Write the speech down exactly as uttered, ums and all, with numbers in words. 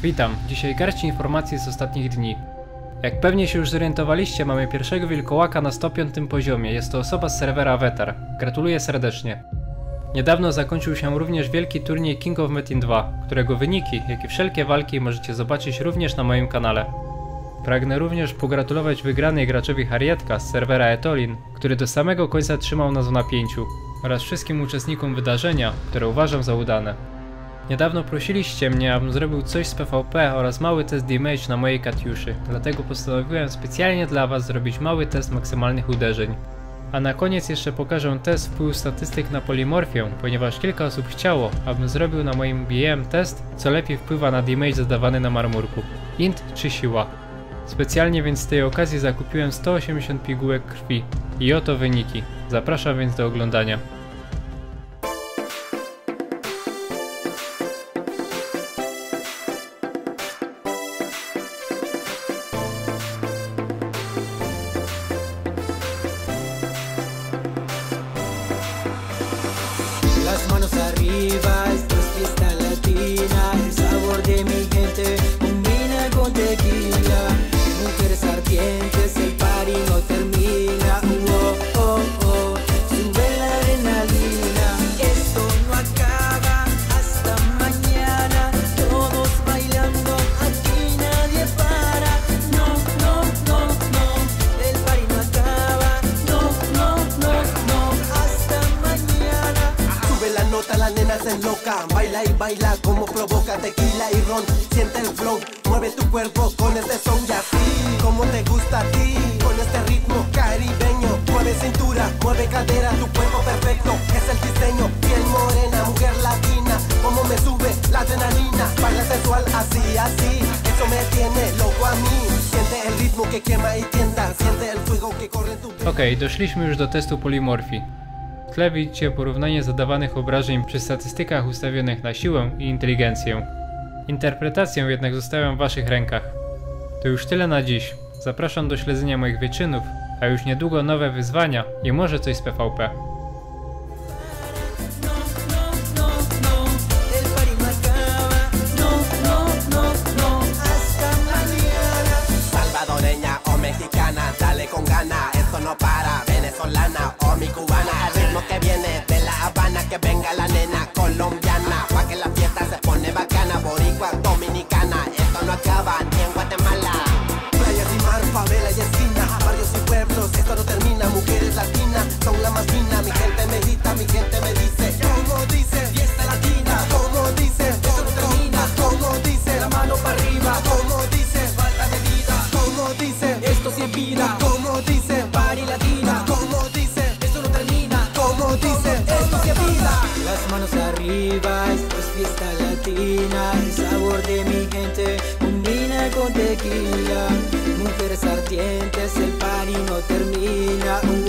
Witam, dzisiaj garść informacji z ostatnich dni. Jak pewnie się już zorientowaliście, mamy pierwszego wilkołaka na sto piątym poziomie, jest to osoba z serwera Avatar. Gratuluję serdecznie. Niedawno zakończył się również wielki turniej King of Metin dwa, którego wyniki, jak i wszelkie walki możecie zobaczyć również na moim kanale. Pragnę również pogratulować wygranej graczowi Harrietka z serwera Etolin, który do samego końca trzymał nas w napięciu, oraz wszystkim uczestnikom wydarzenia, które uważam za udane. Niedawno prosiliście mnie, abym zrobił coś z P V P oraz mały test damage na mojej Katiuszy, dlatego postanowiłem specjalnie dla was zrobić mały test maksymalnych uderzeń. A na koniec jeszcze pokażę test wpływu statystyk na polimorfię, ponieważ kilka osób chciało, abym zrobił na moim B M test, co lepiej wpływa na damage zadawany na marmurku. Int czy siła. Specjalnie więc z tej okazji zakupiłem sto osiemdziesiąt pigułek krwi. I oto wyniki. Zapraszam więc do oglądania. Las manos arriba, esto es fiesta latina. El sabor de mi gente combina con tequila. Mujeres ardientes, el party no termina. Oh, oh, oh, sube la adrenalina. Esto no acaba hasta mañana. Todos bailando, aquí nadie para. No, no, no, no, el party no acaba. No, no, no, no, hasta mañana. Sube la nota, la nena se enloca. Baila y baila como provoca tequila y ron. Siente el flow, mueve tu cuerpo con este son. Y así, como te gusta a ti, con este ritmo caribeño. Mueve cintura, mueve cadera, tu cuerpo perfecto es el diseño. Piel morena, mujer latina, como me sube la adrenalina. Baila sensual, así, así, eso me tiene loco a mí. Siente el ritmo que quema y tienta, siente el fuego que corre en tu piel. Okej, doszliśmy już do testu polimorfii. W tle widzicie porównanie zadawanych obrażeń przy statystykach ustawionych na siłę i inteligencję. Interpretację jednak zostawiam w waszych rękach. To już tyle na dziś. Zapraszam do śledzenia moich wyczynów, a już niedługo nowe wyzwania i może coś z P V P. Salvadoreña o mexicana, dale con gana, esto no para, venezolana o mi cubana, el ritmo que viene de La Habana, que venga la nena colombiana, pa' que la fiesta se pone bacana, boricua, dominicana, esto no acaba ni en Guatemala. Playas y mar, favela y esquina, barrios y pueblos, esto no termina, mujeres latinas, son la más fina, mi gente me grita, mi gente me dice, como dice, fiesta latina, como dice, esto no termina, como dice, la mano para arriba, como dice, falta de vida, como dice, esto sí es vida, como dice, party latina, como dice, esto no termina, como dice, esto sí es vida. Las manos arriba, esto es fiesta latina, el sabor de mi gente combina con tequila. Mujeres ardientes, el party no termina.